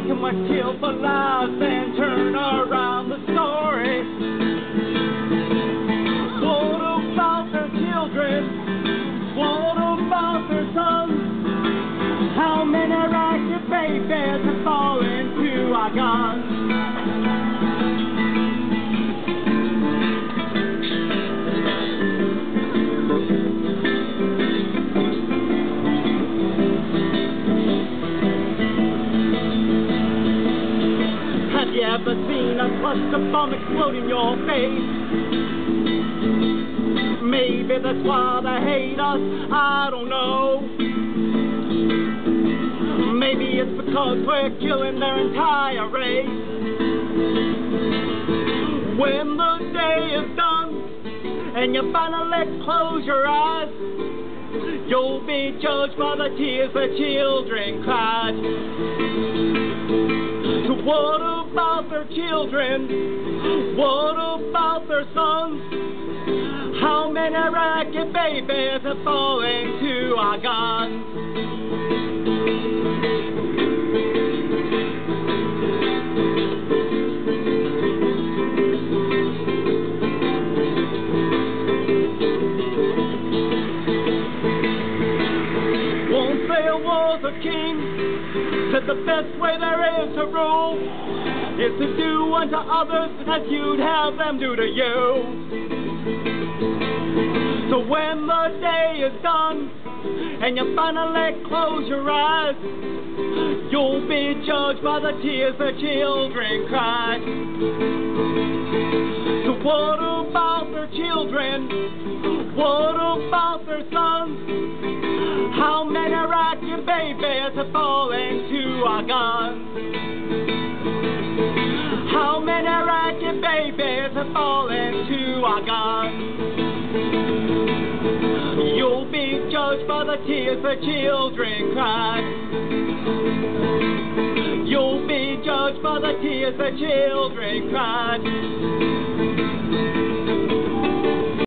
can we kill for lies and turn around the story? What about their children? What about their sons? How many ragged babies have fallen to our guns? Have you ever seen a cluster bomb explode in your face? Maybe that's why they hate us, I don't know. Maybe it's because we're killing their entire race. When the day is done and you finally close your eyes, you'll be judged by the tears the children cried. So what about their children? What about their sons? How many ragged babies have fallen to our guns? Won't say I was a king, said the best way there is to rule is to do unto others as you'd have them do to you. So when the day is done and you finally close your eyes, you'll be judged by the tears the children cried. So what about their children? What about their sons? How many ragged babies have fallen to our guns? How many ragged babies have fallen to our guns? You'll be judged by the tears the children cried. You'll be judged by the tears the children cried.